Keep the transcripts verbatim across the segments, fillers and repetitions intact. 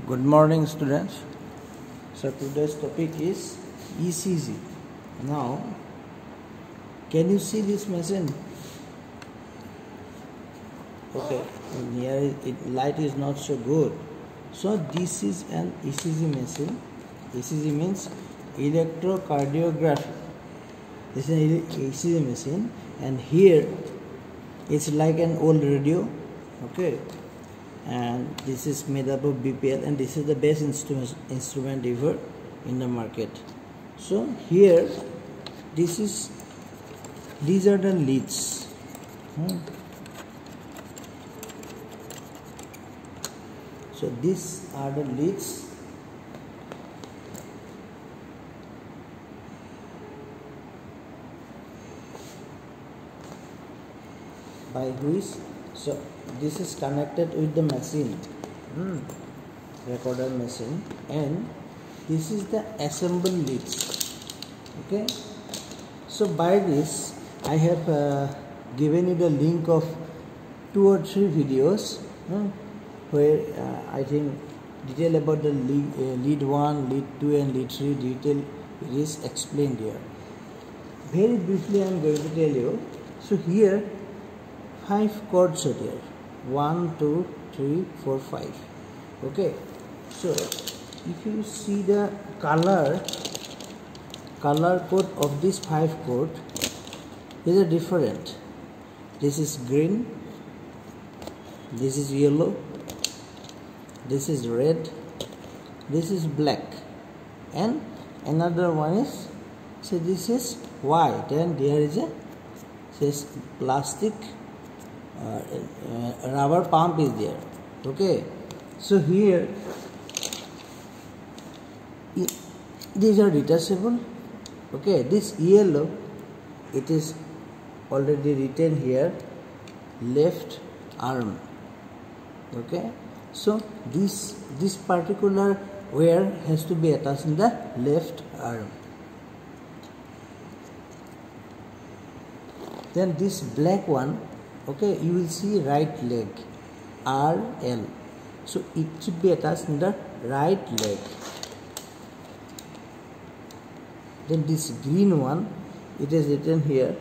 Good morning, students. So today's topic is E C G. Now, can you see this machine? Okay, here it, light is not so good. So this is an E C G machine. E C G means electrocardiography. This is an E C G machine, and here it's like an old radio. Okay. And this is made up of B P L, and this is the best instrument instrument ever in the market. So here, this is these are the leads. Hmm. So these are the leads. By which, so this is connected with the machine, hmm, recorder machine, and this is the assembled leads. Okay, so by this I have uh, given you the link of two or three videos hmm, where uh, I think detail about the lead, uh, lead one, lead two and lead three detail it is explained here. Very briefly I am going to tell you. So here five chords are there. One, two, three, four, five. Okay. So if you see the color, color code of this five chord is a different. This is green. This is yellow. This is red. This is black. And another one is, so this is white. And there is a says plastic. Uh, uh, rubber pump is there. Okay, so here these are detachable. Okay, this yellow, it is already written here, left arm. Okay, so this this particular wire has to be attached in the left arm. Then this black one, okay, you will see right leg, R L. So it should be attached in the right leg. Then this green one, it is written here.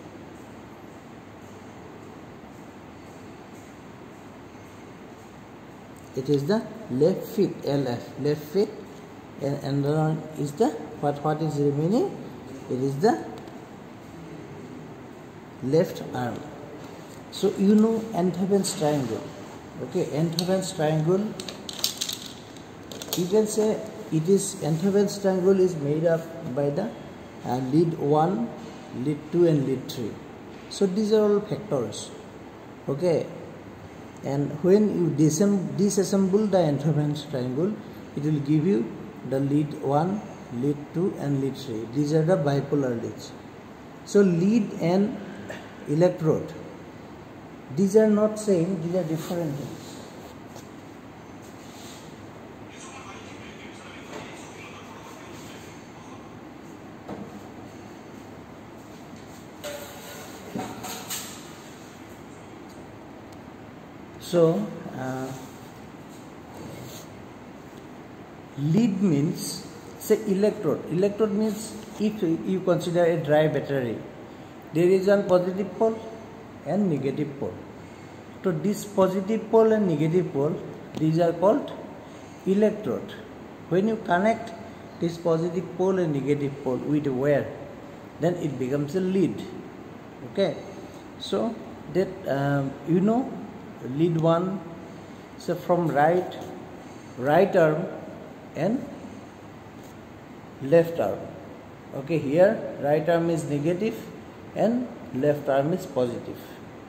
It is the left foot, L F, left foot, and another one is the, what, what is remaining? It is the left arm. So you know Enthoven's triangle. Okay, Enthoven's triangle, you can say it is Enthoven's triangle is made up by the uh, lead one, lead two and lead three. So these are all factors. Okay, and when you disassemble, disassemble the Enthoven's triangle, it will give you the lead one, lead two and lead three. These are the bipolar leads. So lead and electrode, these are not same, these are different things. So, uh, lead means, say electrode. Electrode means if you consider a dry battery, there is one positive pole and negative pole. So this positive pole and negative pole, these are called electrode. When you connect this positive pole and negative pole with a wire, then it becomes a lead. Okay, so that um, you know lead one, so from right right arm and left arm. Okay, here right arm is negative and left arm is positive.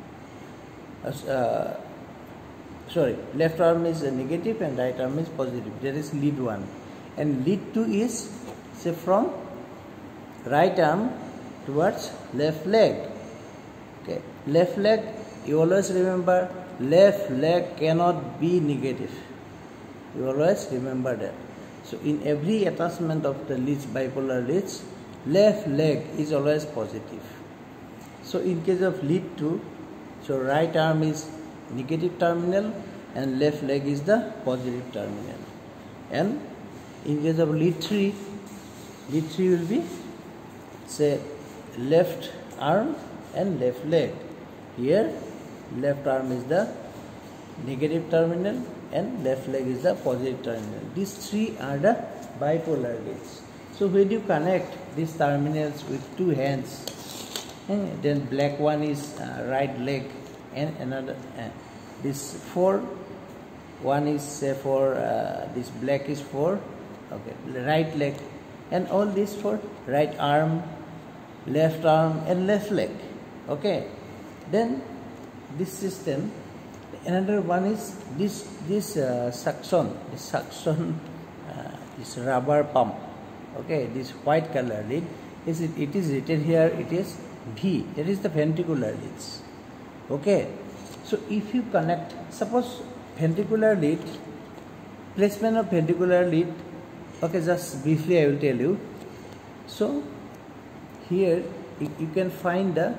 Uh, sorry, left arm is negative and right arm is positive. That is lead one. And lead two is, say, from right arm towards left leg. Okay, left leg, you always remember, left leg cannot be negative. You always remember that. So in every attachment of the leads, bipolar leads, left leg is always positive. So in case of lead two, so right arm is negative terminal and left leg is the positive terminal. and in case of lead three, lead three will be say left arm and left leg. Here left arm is the negative terminal and left leg is the positive terminal. These three are the bipolar leads. So when you connect these terminals with two hands, and then black one is uh, right leg and another uh, this four, one is say for uh, this black is for okay right leg, and all this for right arm, left arm and left leg. Okay, then this system, another one is this this uh, suction, this suction uh, this rubber pump. Okay, this white color lead is it, it is written here, it is V, that is the ventricular leads. Okay, so if you connect, suppose ventricular lead, placement of ventricular lead, okay, just briefly I will tell you. So here you, you can find the,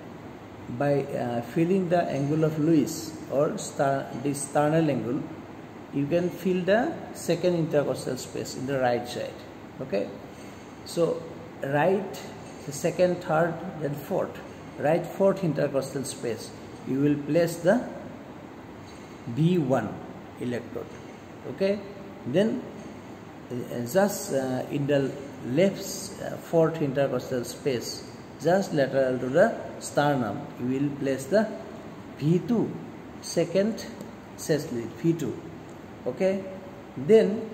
by uh, feeling the angle of Lewis or star, this sternal angle, you can feel the second intercostal space in the right side. Okay, so right, the second, third, then fourth, right fourth intercostal space, you will place the B one electrode. Okay, then uh, just uh, in the left uh, fourth intercostal space, just lateral to the sternum, you will place the V two, second sess lead, V two. Okay, then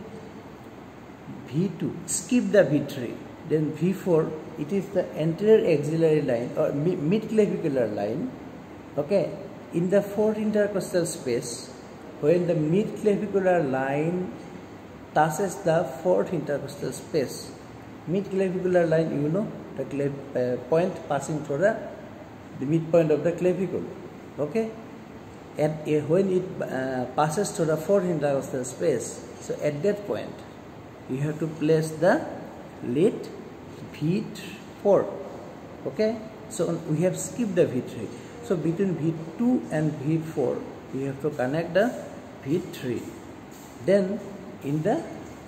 V two, skip the V three, then V four, it is the anterior axillary line or mid clavicular line. Okay, in the fourth intercostal space, when the mid clavicular line touches the fourth intercostal space, mid clavicular line, you know, the clav uh, point passing through the, the midpoint of the clavicle. Okay, and uh, when it uh, passes through the fourth intercostal space, so at that point you have to place the lead V four. Okay, so we have skipped the V three. So between V two and V four, we have to connect the V three. Then in the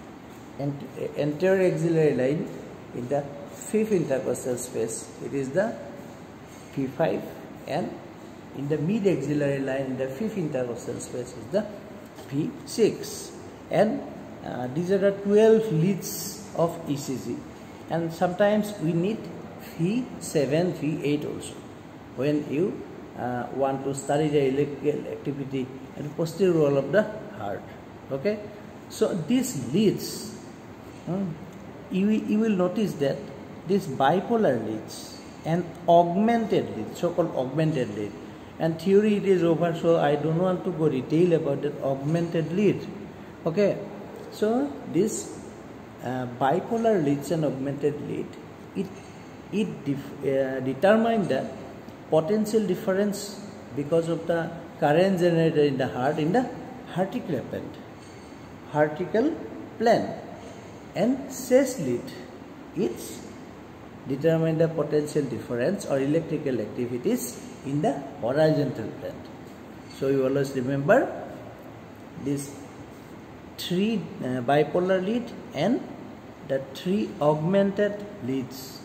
anterior axillary line, in the fifth intercostal space, it is the V five, and in the mid axillary line, in the fifth intercostal space, is the V six. And uh, these are the twelve leads of E C G. And sometimes we need V seven, V eight also when you uh, want to study the electrical activity and posterior wall of the heart. Okay, so these leads, hmm, you, you will notice that these bipolar leads and augmented lead, so-called augmented lead, and theory it is over, so I don't want to go detail about that augmented lead. Okay, so this uh, bipolar leads and augmented lead, it it def, uh, determine the potential difference because of the current generated in the heart in the vertical plane, vertical plane, and sess lead, it's determine the potential difference or electrical activities in the horizontal plane. So you always remember these three uh, bipolar lead and the three augmented leads.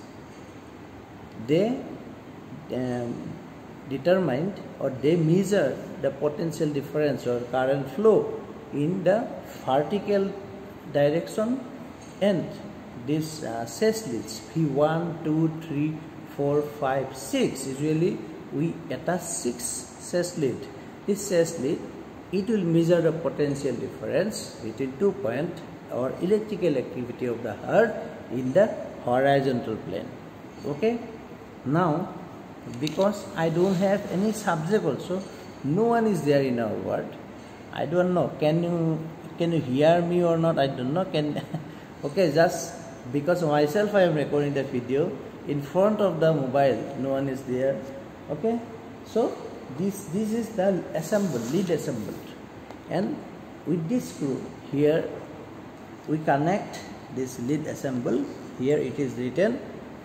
They um, determined or they measure the potential difference or current flow in the vertical direction, and this uh, sess leads V one, two, three, four, five, six. Usually we attach six sess lead. This sess lead, it will measure the potential difference between two points or electrical activity of the heart in the horizontal plane. Okay, now because I don't have any subject also, no one is there in our world, I don't know, can you can you hear me or not, I don't know, can okay, just because myself I am recording the video in front of the mobile, no one is there. Okay, so this this is the assembled, lead assembled, and with this screw here we connect this lead assemble. Here it is written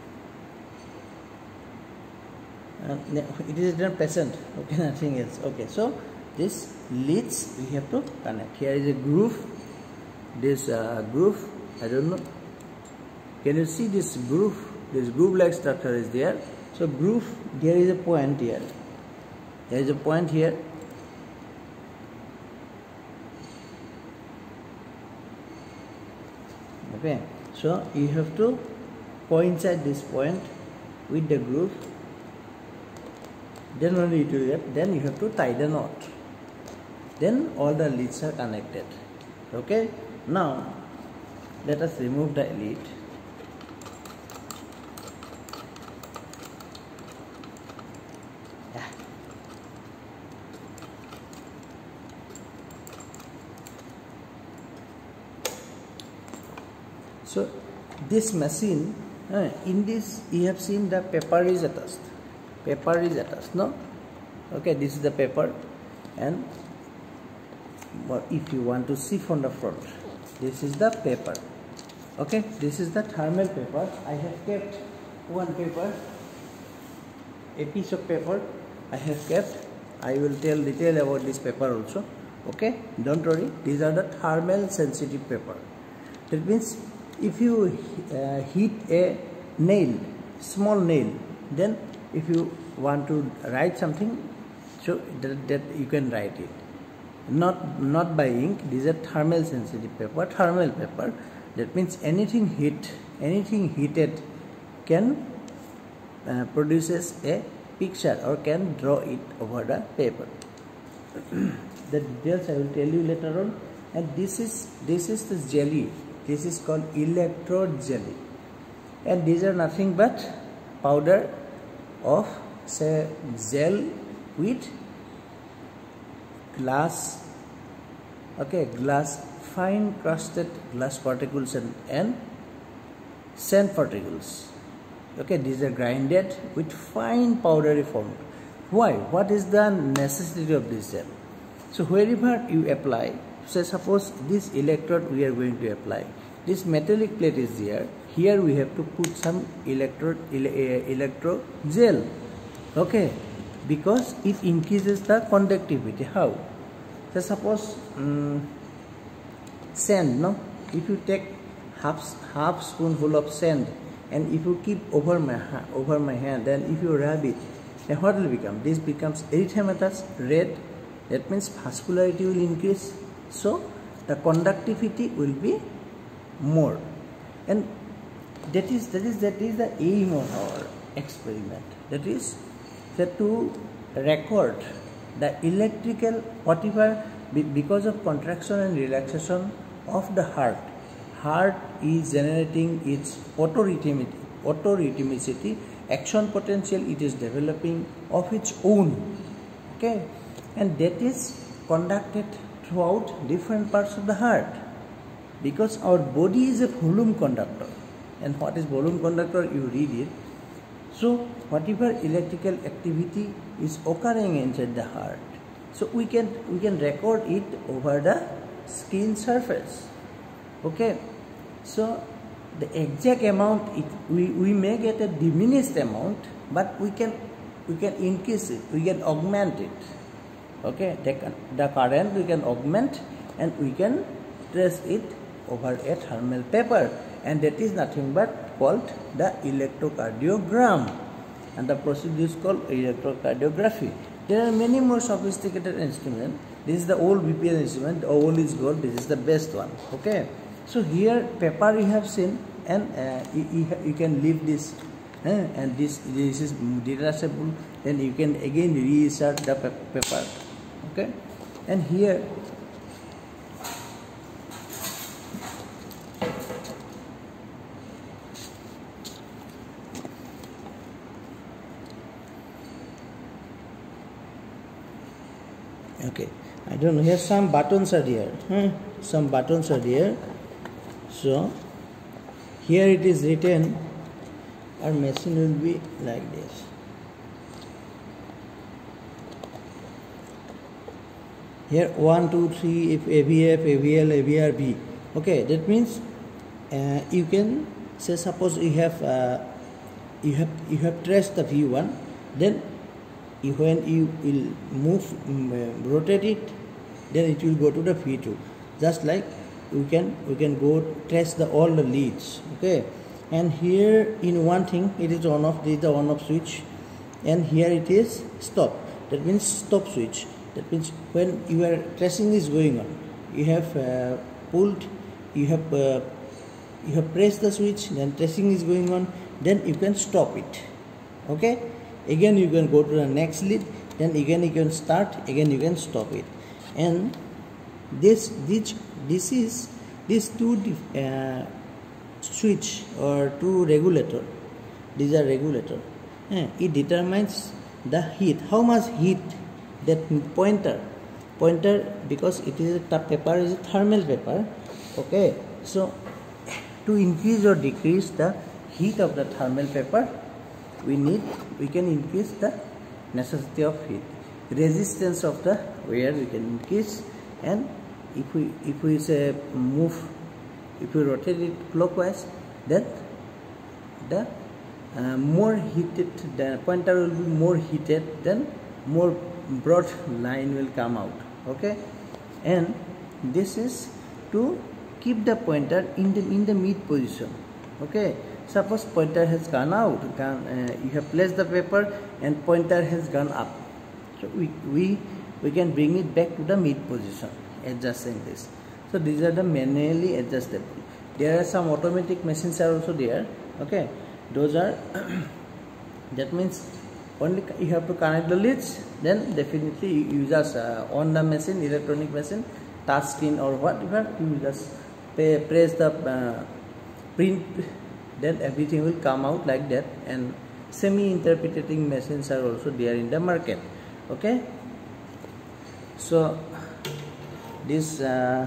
uh, it is written patient, okay, nothing else. Okay, so this leads we have to connect. Here is a groove, this uh, groove. I don't know. Can you see this groove? This groove-like structure is there. So groove, there is a point here. There is a point here. Okay. So you have to coincide this point with the groove. Then only it will get. Then you have to tie the knot. Then all the leads are connected. Okay. Now let us remove the lead. Yeah. So this machine, uh, in this you have seen the paper is attached. Paper is attached, no? Okay, this is the paper, and but if you want to see from the front, this is the paper. Okay, this is the thermal paper. I have kept one paper, a piece of paper I have kept. I will tell detail about this paper also. Okay, don't worry, these are the thermal sensitive paper. That means if you uh, heat a nail, small nail, then if you want to write something, so that, that you can write it. Not not by ink. These are thermal sensitive paper, thermal paper. That means anything heat, anything heated can uh, produces a picture or can draw it over the paper. The details I will tell you later on. And this is this is the jelly. This is called electrode jelly, and these are nothing but powder of say gel with glass. Okay, glass, fine crusted glass particles and, and sand particles. Okay, these are grinded with fine powdery form. Why? What is the necessity of this gel? So wherever you apply, say suppose this electrode we are going to apply, this metallic plate is there. Here we have to put some electrode ele electro gel. Okay, because it increases the conductivity. How? So suppose um, sand, no? If you take half half spoonful of sand and if you keep over my over my hand, then if you rub it, then what will become? This becomes erythematous red. That means vascularity will increase. So the conductivity will be more, and that is that is that is the aim of our experiment. That is that to record the electrical whatever because of contraction and relaxation of the heart. Heart is generating its autorhythmicity, autorhythmicity, action potential it is developing of its own. Okay, and that is conducted throughout different parts of the heart, because our body is a volume conductor. And what is volume conductor? You read it. So whatever electrical activity is occurring inside the heart, so we can we can record it over the skin surface. Okay, so the exact amount it, we we may get a diminished amount, but we can we can increase it, we can augment it. Okay, the, the current we can augment and we can trace it over a thermal paper, and that is nothing but called the electrocardiogram, and the procedure is called electrocardiography. There are many more sophisticated instruments. This is the old B P L instrument. The old is gold. This is the best one. Okay. So here paper you have seen, and uh, you, you, you can leave this, uh, and this this is detachable. Then you can again reinsert the paper. Okay, and here okay, I don't know, here some buttons are here, hmm? some buttons are here. So here it is written, our machine will be like this. Here one, two, three, if A V F, A V L, A V R, B. Okay, that means uh, you can say suppose you have uh, you have you have traced the V one, then you, when you will move um, uh, rotate it, then it will go to the V two. Just like we can we can go trace the all the leads. Okay, and here in one thing it is on off, this is the on off switch, and here it is stop, that means stop switch. That means when your tracing is going on, you have uh, pulled, you have uh, you have pressed the switch, then tracing is going on, then you can stop it. Okay, again you can go to the next lead, then again you can start, again you can stop it. And this this this is these two uh, switch or two regulator, these are regulator. Eh, it determines the heat, how much heat that pointer pointer because it is a paper is a thermal paper. Okay, so to increase or decrease the heat of the thermal paper, we need we can increase the necessity of heat, resistance of the wire we can increase, and if we if we say move, if we rotate it clockwise, then the uh, more heated, the pointer will be more heated, then more broad line will come out. Okay, and this is to keep the pointer in the in the mid position. Okay, suppose pointer has gone out, gone, uh, you have placed the paper and pointer has gone up, so we we we can bring it back to the mid position, adjusting this. So these are the manually adjusted. There are some automatic machines are also there. Okay, those are that means only you have to connect the leads, then definitely you just uh, on the machine, electronic machine, touch screen or whatever, you just pay, press the uh, print, then everything will come out like that. And semi-interpreting machines are also there in the market. Okay, so this uh,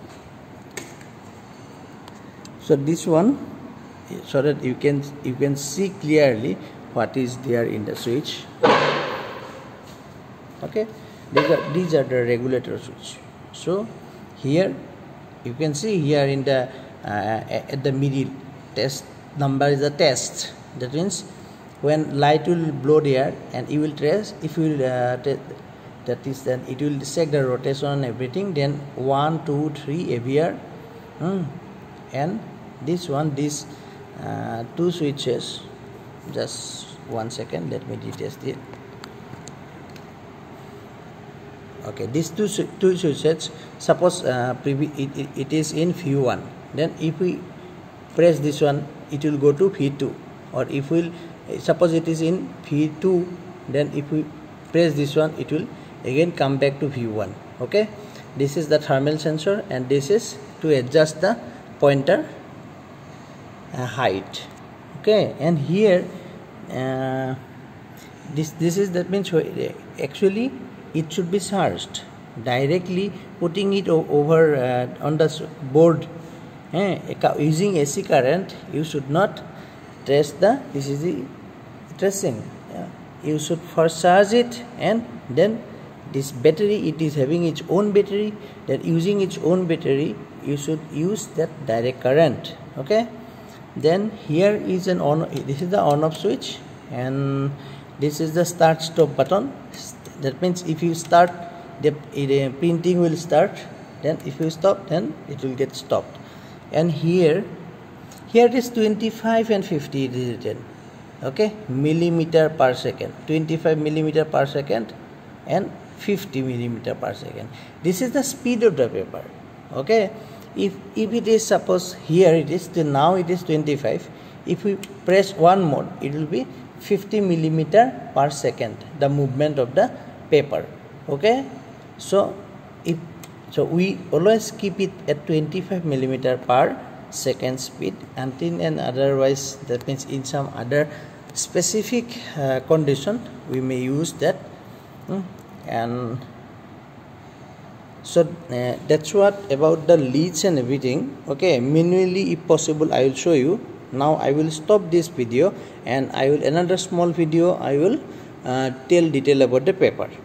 so this one, so that you can you can see clearly what is there in the switch. Okay, these are these are the regulator switch. So here you can see here in the uh, at the middle, test number is a test. That means when light will blow there and you will trace, if you will uh, that is then it will check the rotation and everything, then one two three here, mm. and this one, this uh, two switches. Just one second, let me detest it. Okay, these two two switches, suppose uh, it, it, it is in V one, then if we press this one, it will go to V two, or if we suppose it is in V two, then if we press this one, it will again come back to V one. Okay, this is the thermal sensor, and this is to adjust the pointer uh, height. Okay, and here uh, this this is that means actually it should be charged directly, putting it over uh, on the board. Eh, using A C current, you should not trace the, this is the tracing. Yeah. You should first charge it, and then this battery, it is having its own battery, that using its own battery you should use that direct current. Okay, then here is an on, this is the on off switch, and this is the start stop button. That means if you start, the, the printing will start, then if you stop, then it will get stopped. And here here it is twenty-five and fifty, it is written. Okay, millimeter per second, twenty-five millimeter per second and fifty millimeter per second. This is the speed of the paper. Okay, if if it is, suppose here it is, then now it is twenty-five, if we press one more, it will be fifty millimeter per second, the movement of the paper. Okay, so if so we always keep it at twenty-five millimeter per second speed, until and otherwise, that means in some other specific uh, condition we may use that. Hmm. And so uh, that's what about the leads and everything. Okay, manually if possible I will show you. Now I will stop this video, and I will another small video I will uh, tell detail about the paper.